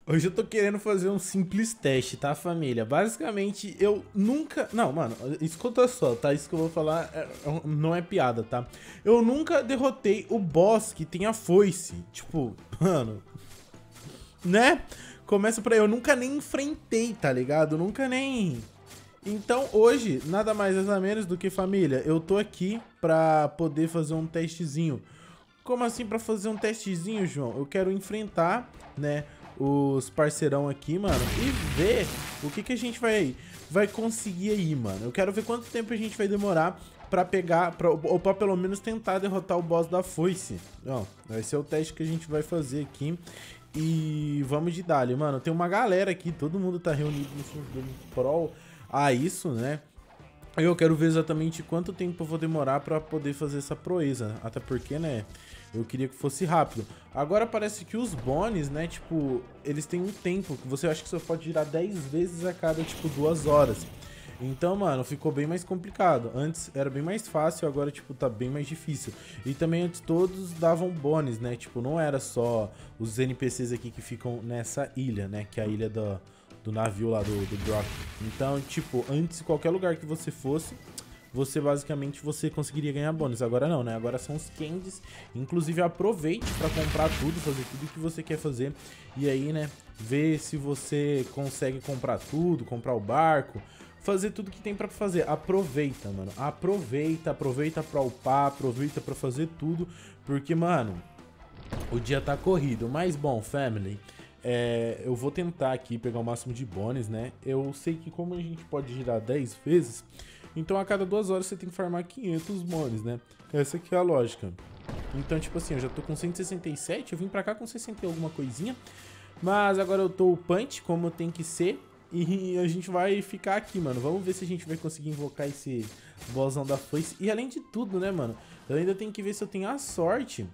Hoje eu tô querendo fazer um simples teste, tá, família? Basicamente, eu nunca... Não, mano, escuta só, tá? Isso que eu vou falar não é piada, tá? Eu nunca derrotei o boss que tem a foice. Tipo, mano... Né? Começa por aí. Eu nunca nem enfrentei, tá ligado? Nunca nem... Então, hoje, nada mais nada menos do que, família, eu tô aqui pra poder fazer um testezinho. Como assim pra fazer um testezinho, João? Eu quero enfrentar, né, os parceirão aqui, mano, e ver o que a gente vai conseguir aí, mano. Eu quero ver quanto tempo a gente vai demorar pra pegar, ou pra pelo menos tentar derrotar o boss da foice. Ó, vai ser o teste que a gente vai fazer aqui. E vamos de dali, mano. Tem uma galera aqui, todo mundo tá reunido no prol a isso, né? Eu quero ver exatamente quanto tempo eu vou demorar pra poder fazer essa proeza. Até porque, né, eu queria que fosse rápido. Agora parece que os bones, né, tipo, eles têm um tempo que você acha que só pode girar 10 vezes a cada, tipo, 2 horas. Então, mano, ficou bem mais complicado. Antes era bem mais fácil, agora, tipo, tá bem mais difícil. E também antes todos davam bônus, né? Tipo, não era só os NPCs aqui que ficam nessa ilha, né? Que é a ilha do navio lá do Brock. Então, tipo, antes, qualquer lugar que você fosse, você basicamente conseguiria ganhar bônus. Agora não, né? Agora são os candies. Inclusive, aproveite pra comprar tudo, fazer tudo que você quer fazer. E aí, né, ver se você consegue comprar tudo, comprar o barco, fazer tudo que tem pra fazer. Aproveita, mano. Aproveita pra upar, aproveita pra fazer tudo. Porque, mano, o dia tá corrido. Mas, bom, family, eu vou tentar aqui pegar o máximo de bônus, né? Eu sei que como a gente pode girar 10 vezes, então a cada 2 horas você tem que farmar 500 bônus, né? Essa aqui é a lógica. Então, tipo assim, eu já tô com 167, eu vim pra cá com 60 e alguma coisinha. Mas agora eu tô upante, como tem que ser. E a gente vai ficar aqui, mano. Vamos ver se a gente vai conseguir invocar esse bossão da foice. E além de tudo, né, mano, eu ainda tenho que ver se eu tenho a sorte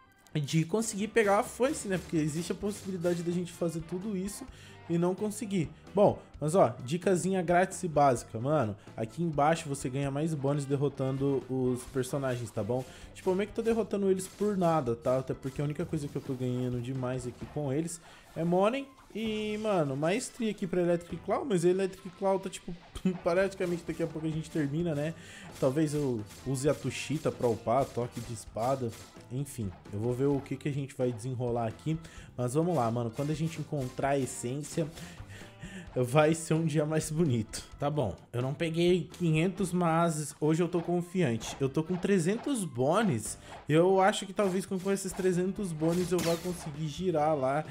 de conseguir pegar a foice, né? Porque existe a possibilidade da gente fazer tudo isso e não conseguir. Bom, mas ó, dicasinha grátis e básica, mano. Aqui embaixo você ganha mais bônus derrotando os personagens, tá bom? Tipo, eu meio que tô derrotando eles por nada, tá? Até porque a única coisa que eu tô ganhando demais aqui com eles é money e, mano, maestria aqui pra Electric Claw. Mas a Electric Claw tá, tipo, praticamente daqui a pouco a gente termina, né? Talvez eu use a Tushita pra upar, toque de espada. Enfim, eu vou ver o que a gente vai desenrolar aqui. Mas vamos lá, mano. Quando a gente encontrar a essência, vai ser um dia mais bonito. Tá bom, eu não peguei 500, mas hoje eu tô confiante. Eu tô com 300 bônus. Eu acho que talvez com esses 300 bônus eu vá conseguir girar lá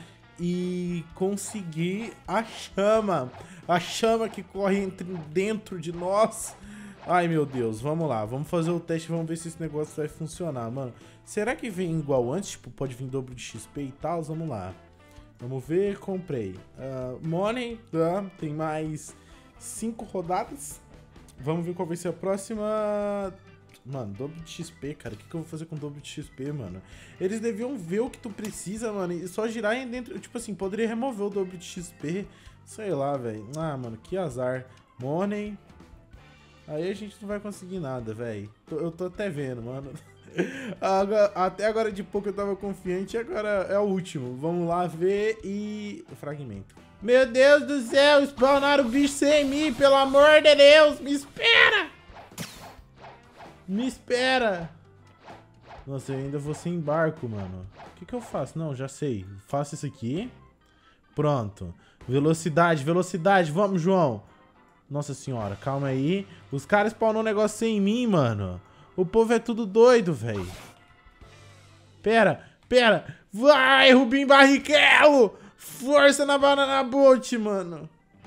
e conseguir a chama. A chama que corre dentro de nós. Ai, meu Deus, vamos lá, vamos fazer o teste, vamos ver se esse negócio vai funcionar, mano. Será que vem igual antes, tipo, pode vir dobro de XP e tal? Vamos lá. Vamos ver, comprei. Money, tá? Tem mais 5 rodadas. Vamos ver qual vai ser a próxima. Mano, dobro de XP, cara. O que eu vou fazer com dobro de XP, mano? Eles deviam ver o que tu precisa, mano, e só girar aí dentro. Tipo assim, poderia remover o dobro de XP. Sei lá, velho. Ah, mano, que azar. Money. Aí a gente não vai conseguir nada, velho. Eu tô até vendo, mano. Até agora de pouco eu tava confiante, agora é o último. Vamos lá ver e... fragmento. Meu Deus do céu, spawnaram o bicho sem mim, pelo amor de Deus, me espera! Me espera! Nossa, eu ainda vou sem barco, mano. O que eu faço? Não, já sei. Faço isso aqui. Pronto. Velocidade, velocidade, vamos, João. Nossa senhora, calma aí. Os caras spawnou um negócio sem mim, mano. O povo é tudo doido, velho. Pera. Vai, Rubim Barrichello! Força na Banana Boat, mano.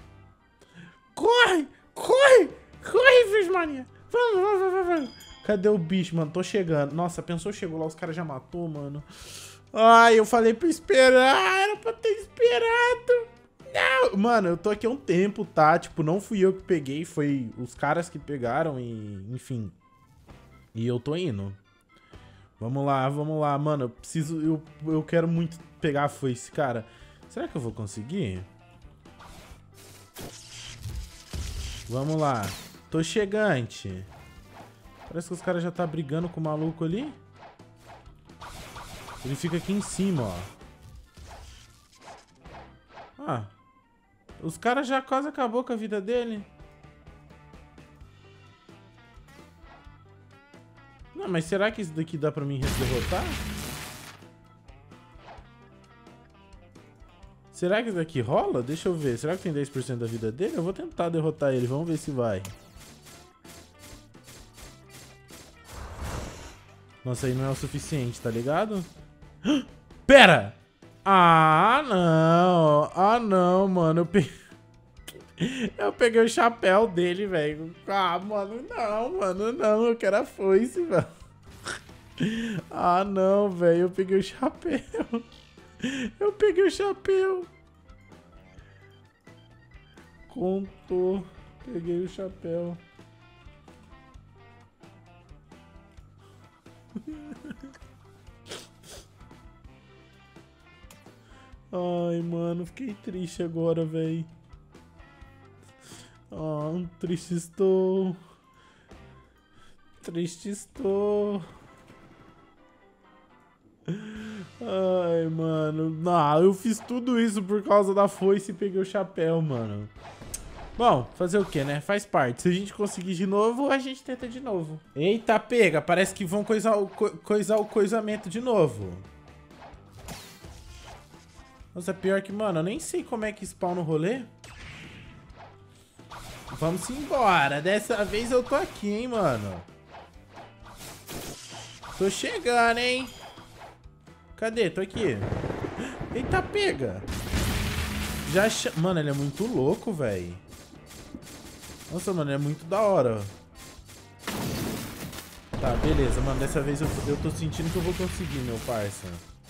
Corre, Virgem Maria. Vamos. Cadê o bicho, mano? Tô chegando. Nossa, pensou, chegou lá, os caras já matou, mano. Ai, eu falei pra esperar. Era pra ter esperado. Não, mano, eu tô aqui há um tempo, tá? Tipo, não fui eu que peguei, foi os caras que pegaram e, enfim. E eu tô indo. Vamos lá, mano, eu preciso, eu quero muito pegar a foice, cara. Será que eu vou conseguir? Vamos lá. Tô chegante. Parece que os caras já tá brigando com o maluco ali. Ele fica aqui em cima, ó. Ah, os caras já quase acabou com a vida dele. Não, mas será que isso daqui dá pra mim derrotar? Será que isso daqui rola? Deixa eu ver. Será que tem 10% da vida dele? Eu vou tentar derrotar ele. Vamos ver se vai. Nossa, aí não é o suficiente, tá ligado? Pera! Ah, não. Ah, não, mano. Eu peguei o chapéu dele, velho. Ah, mano, não. Eu quero a foice, velho. Ah, não, velho. Eu peguei o chapéu. Eu peguei o chapéu. Contou. Peguei o chapéu. Ai, mano. Fiquei triste agora, velho. Oh, triste estou. Triste estou. Ai, mano. Não, eu fiz tudo isso por causa da foice e peguei o chapéu, mano. Bom, fazer o que, né? Faz parte. Se a gente conseguir de novo, a gente tenta de novo. Eita, pega. Parece que vão coisar o coisamento de novo. Nossa, pior que, mano, eu nem sei como é que spawna o rolê. Vamos embora. Dessa vez eu tô aqui, hein, mano. Tô chegando, hein. Cadê? Tô aqui. Eita, pega. Mano, ele é muito louco, velho. Nossa, mano, ele é muito da hora. Tá, beleza, mano. Dessa vez eu tô sentindo que eu vou conseguir, meu parça.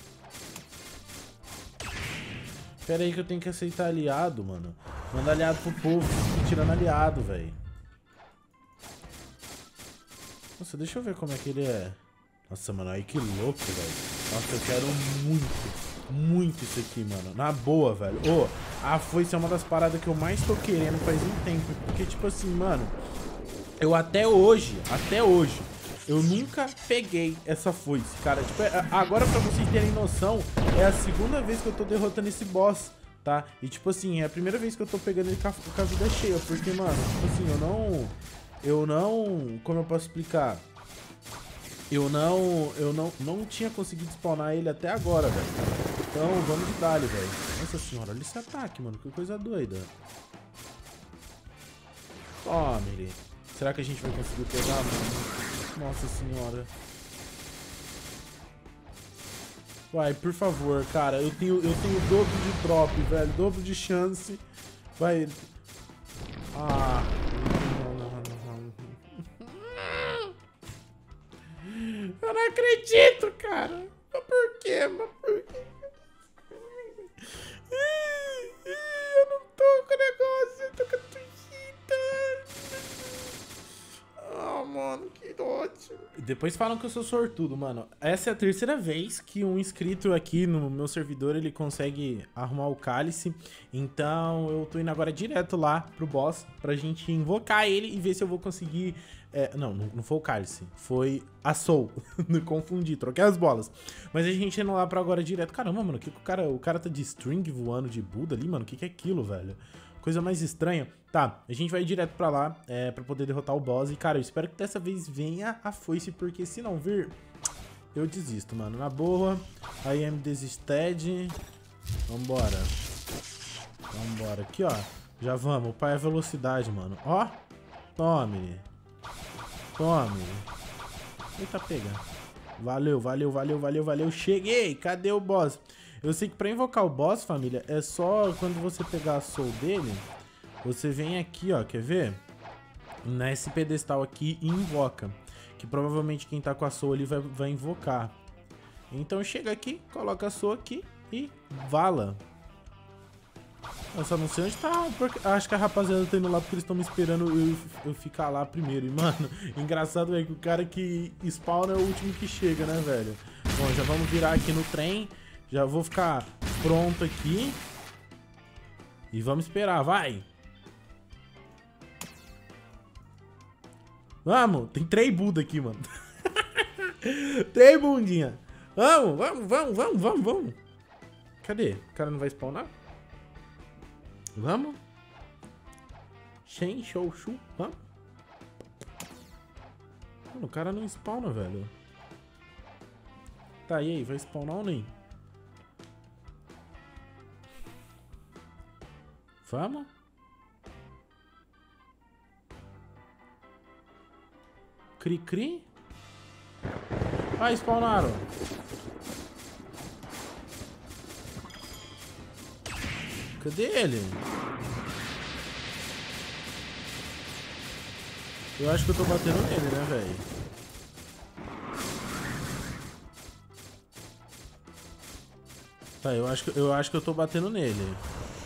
Pera aí que eu tenho que aceitar aliado, mano. Manda aliado pro povo. Tô tirando aliado, velho. Nossa, deixa eu ver como é que ele é. Nossa, mano, aí que louco, velho. Nossa, eu quero muito isso aqui, mano. Na boa, velho. Ô, a foice é uma das paradas que eu mais tô querendo faz um tempo. Porque, tipo assim, mano, eu até hoje, eu nunca peguei essa foice, cara. Tipo, agora pra vocês terem noção, é a segunda vez que eu tô derrotando esse boss, tá? E, tipo assim, é a primeira vez que eu tô pegando ele com a vida cheia. Porque, mano, tipo assim, eu não... Como eu posso explicar? Eu não tinha conseguido spawnar ele até agora, velho. Então, vamos de dali, velho. Nossa senhora, olha esse ataque, mano. Que coisa doida. Tome ele. Será que a gente vai conseguir pegar, mano? Nossa senhora. Vai, por favor, cara. Eu tenho o dobro de drop, velho. Dobro de chance. Vai. Ah. Eu não acredito, cara. Mas por quê? Eu não tô com o negócio. Eu tô com a torcida. Ah, mano, que ótimo. Depois falam que eu sou sortudo, mano. Essa é a terceira vez que um inscrito aqui no meu servidor, ele consegue arrumar o cálice. Então eu tô indo agora direto lá pro boss pra gente invocar ele e ver se eu vou conseguir... não foi o cálice, foi a soul. Me confundi, troquei as bolas. Mas a gente indo lá pra agora direto. Caramba, mano, o cara tá de string voando de Buda ali, mano. O que é aquilo, velho? Coisa mais estranha. Tá, a gente vai direto pra lá, pra poder derrotar o boss. E, cara, eu espero que dessa vez venha a foice, porque se não vir, eu desisto, mano. Na boa, I am desisted. Vambora. Vambora. Aqui, ó. Já vamos. O pai é velocidade, mano. Ó. Tome. Tome. Eita, pega. Valeu, valeu, valeu, valeu, valeu. Cheguei. Cadê o boss? Eu sei que pra invocar o boss, família, é só quando você pegar a soul dele, você vem aqui, ó, quer ver? Nesse pedestal aqui e invoca. Que provavelmente quem tá com a soul ali vai invocar. Então chega aqui, coloca a soul aqui e vala. Eu só não sei onde tá, porque acho que a rapaziada tá indo lá porque eles estão me esperando eu ficar lá primeiro. E, mano, engraçado é que o cara que spawna é o último que chega, né, velho? Bom, já vamos virar aqui no trem. Já vou ficar pronto aqui. E vamos esperar, vai! Vamos! Tem 3 Buda aqui, mano. 3 bundinha. Vamos, vamos, vamos, vamos, vamos, vamos. Cadê? O cara não vai spawnar? Vamos? Shen, Shou, Shu, vamos? Mano, o cara não spawna, velho. Tá, e aí? Vai spawnar ou nem? Vamos? Cri-cri? Ah, spawnaram. Cadê ele? Eu acho que eu tô batendo nele, né, velho? Tá, eu acho que eu tô batendo nele.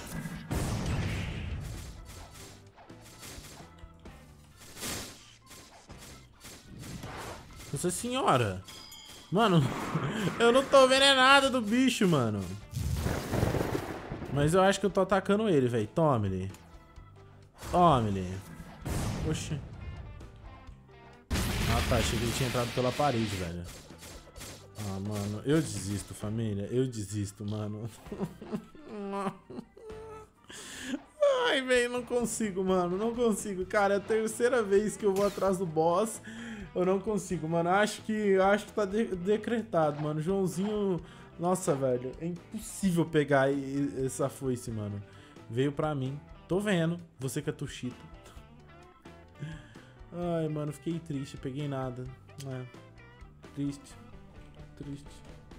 Nossa senhora. Mano, eu não tô vendo nada do bicho, mano. Mas eu acho que eu tô atacando ele, velho. Tome ele. Tome ele. Oxi. Ah, tá. Achei que ele tinha entrado pela parede, velho. Ah, mano. Eu desisto, família. Eu desisto, mano. Ai, velho. Não consigo, mano. Não consigo. Cara, é a terceira vez que eu vou atrás do boss. Eu não consigo, mano. Acho que tá decretado, mano. Joãozinho... Nossa, velho. É impossível pegar essa foice, mano. Veio pra mim. Tô vendo. Você que é tuchito. Ai, mano. Fiquei triste. Peguei nada. É. Triste. Triste.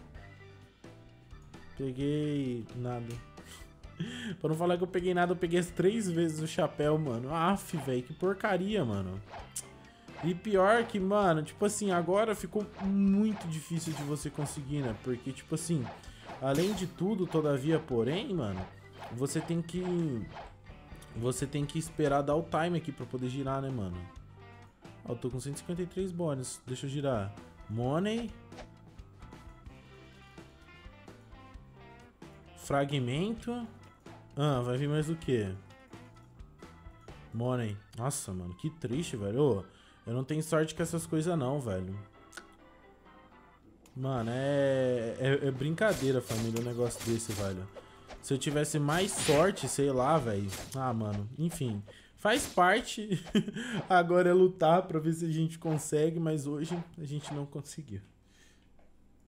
Peguei nada. Pra não falar que eu peguei nada, eu peguei as 3 vezes o chapéu, mano. Aff, velho. Que porcaria, mano. E pior que, mano, tipo assim, agora ficou muito difícil de você conseguir, né? Porque, tipo assim, além de tudo, todavia, porém, mano, você tem que esperar dar o time aqui pra poder girar, né, mano? Ó, eu tô com 153 bônus. Deixa eu girar. Money. Fragmento. Ah, vai vir mais o quê? Money. Nossa, mano, que triste, velho. Ô, eu não tenho sorte com essas coisas não, velho. Mano, é brincadeira, família, um negócio desse, velho. Se eu tivesse mais sorte, sei lá, velho. Ah, mano, enfim. Faz parte. Agora é lutar pra ver se a gente consegue, mas hoje a gente não conseguiu.